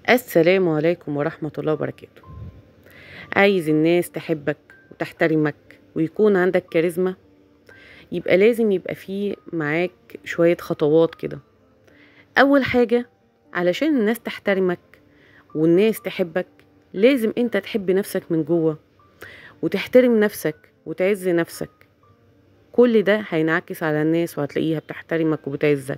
السلام عليكم ورحمة الله وبركاته. عايز الناس تحبك وتحترمك ويكون عندك كاريزما، يبقى لازم يبقى فيه معاك شوية خطوات كده. أول حاجة، علشان الناس تحترمك والناس تحبك، لازم انت تحب نفسك من جوه وتحترم نفسك وتعز نفسك. كل ده هينعكس على الناس وهتلاقيها بتحترمك وبتعزك.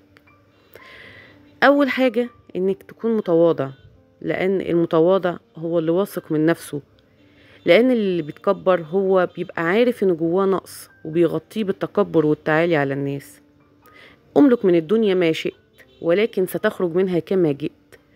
أول حاجة انك تكون متواضع، لأن المتواضع هو اللي واثق من نفسه، لأن اللي بيتكبر هو بيبقى عارف إن جواه نقص وبيغطيه بالتكبر والتعالي على الناس. أملك من الدنيا ما شئت ولكن ستخرج منها كما جئت.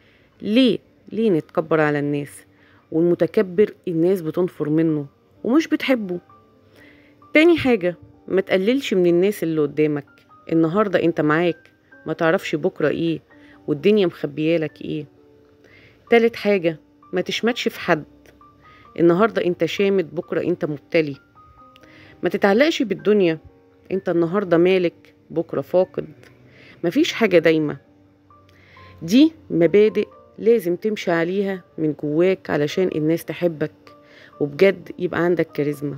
ليه نتكبر على الناس؟ والمتكبر الناس بتنفر منه ومش بتحبه. تاني حاجة، ما تقللش من الناس اللي قدامك. النهاردة انت معاك، ما تعرفش بكرة ايه والدنيا مخبيالك ايه. تالت حاجة، ما تشمتش في حد. النهاردة انت شامت، بكرة انت مبتلي. ما تتعلقش بالدنيا، انت النهاردة مالك بكرة فاقد. مفيش حاجة دايمة. دي مبادئ لازم تمشي عليها من جواك علشان الناس تحبك وبجد يبقى عندك كاريزما.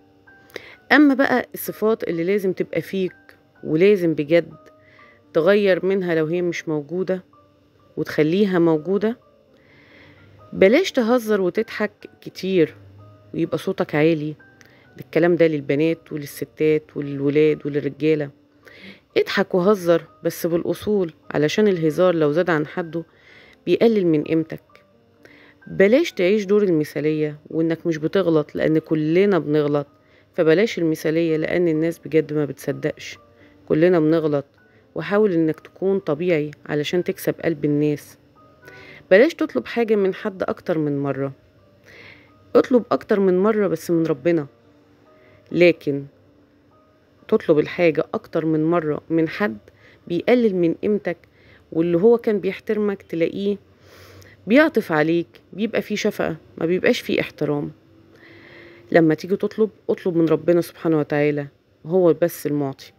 اما بقى الصفات اللي لازم تبقى فيك ولازم بجد تغير منها لو هي مش موجودة وتخليها موجودة، بلاش تهزر وتضحك كتير ويبقى صوتك عالي. الكلام ده للبنات وللستات وللولاد وللرجالة. اضحك وهزر بس بالأصول، علشان الهزار لو زاد عن حده بيقلل من قيمتك. بلاش تعيش دور المثالية وانك مش بتغلط، لان كلنا بنغلط. فبلاش المثالية لان الناس بجد ما بتصدقش. كلنا بنغلط. وحاول انك تكون طبيعي علشان تكسب قلب الناس. بلاش تطلب حاجة من حد اكتر من مرة. اطلب اكتر من مرة بس من ربنا. لكن تطلب الحاجة أكتر من مرة من حد بيقلل من قيمتك، واللي هو كان بيحترمك تلاقيه بيعطف عليك، بيبقى فيه شفقة، ما بيبقاش فيه احترام. لما تيجي تطلب، اطلب من ربنا سبحانه وتعالى، هو بس المعطي.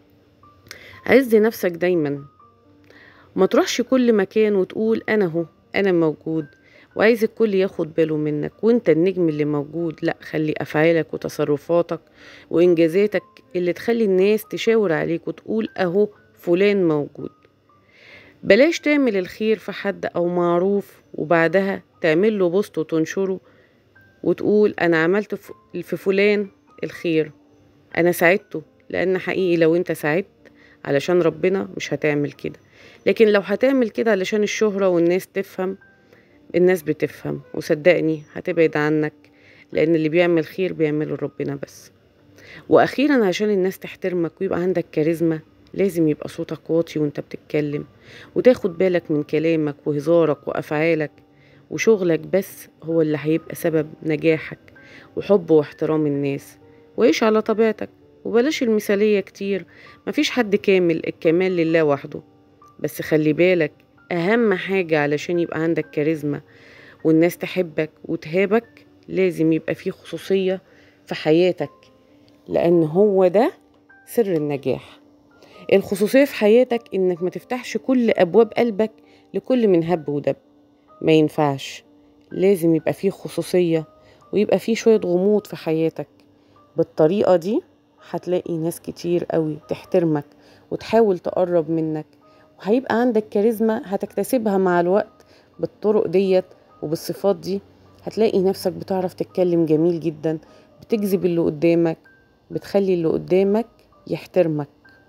عز نفسك دايما. ما تروحش كل مكان وتقول أنا موجود وعايز الكل ياخد باله منك وانت النجم اللي موجود. لا، خلي أفعالك وتصرفاتك وإنجازاتك اللي تخلي الناس تشاور عليك وتقول أهو فلان موجود. بلاش تعمل الخير في حد أو معروف وبعدها تعمل له بوست وتنشره وتقول أنا عملت في فلان الخير، أنا ساعدته. لأن حقيقي لو انت ساعدت علشان ربنا مش هتعمل كده. لكن لو هتعمل كده علشان الشهرة والناس تفهم، الناس بتفهم وصدقني هتبعد عنك، لأن اللي بيعمل خير بيعمله ربنا بس. وأخيرا، عشان الناس تحترمك ويبقى عندك كاريزما، لازم يبقى صوتك واطي وانت بتتكلم، وتاخد بالك من كلامك وهزارك وأفعالك. وشغلك بس هو اللي هيبقى سبب نجاحك وحب واحترام الناس. وعيش على طبيعتك وبلاش المثالية كتير. مفيش حد كامل، الكمال لله وحده. بس خلي بالك، أهم حاجة علشان يبقى عندك كاريزما والناس تحبك وتهابك، لازم يبقى فيه خصوصية في حياتك، لأن هو ده سر النجاح. الخصوصية في حياتك إنك ما تفتحش كل أبواب قلبك لكل من هب ودب. ما ينفعش. لازم يبقى فيه خصوصية ويبقى فيه شوية غموض في حياتك. بالطريقة دي هتلاقي ناس كتير قوي تحترمك وتحاول تقرب منك، وهيبقى عندك كاريزما هتكتسبها مع الوقت. بالطرق ديت وبالصفات دي هتلاقي نفسك بتعرف تتكلم جميل جدا، بتجذب اللي قدامك، بتخلي اللي قدامك يحترمك.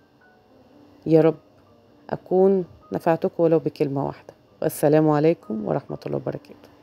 يا رب أكون نفعتك ولو بكلمة واحدة. والسلام عليكم ورحمة الله وبركاته.